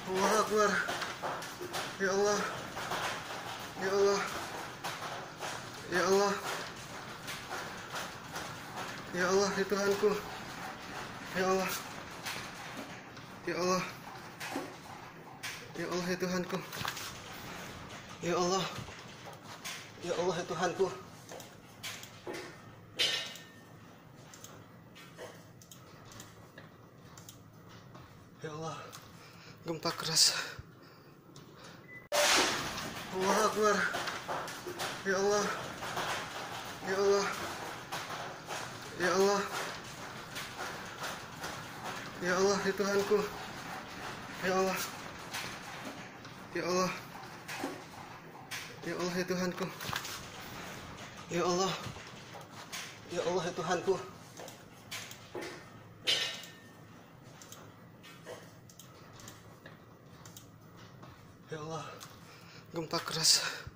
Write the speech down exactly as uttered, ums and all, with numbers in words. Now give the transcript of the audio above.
Allah Akbar. Ya Allah. Ya Allah. Ya Allah. Ya Allah, ya Tuhanku. Ya Allah. Ya Allah. Ya Allah, ya Tuhanku. Ya Allah. Ya Allah, ya Tuhanku. Ya Allah, gempa keras. Allah Akbar. Ya Allah. Ya Allah. Ya Allah. Ya Allah, ya Tuhanku. Ya Allah. Ya Allah. Ya Allah, ya Tuhanku. Ya Allah. Ya Allah, ya Tuhanku. Ya Allah, gempa keras.